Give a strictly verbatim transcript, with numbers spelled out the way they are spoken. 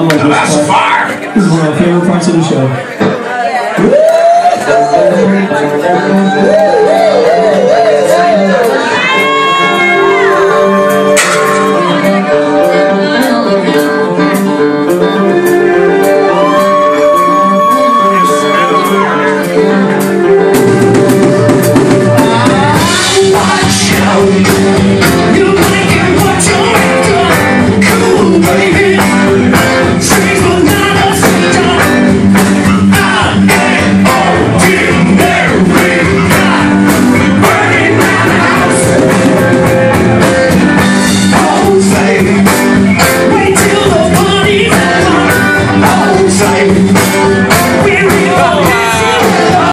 love this part. This is one of my favorite parts of the show.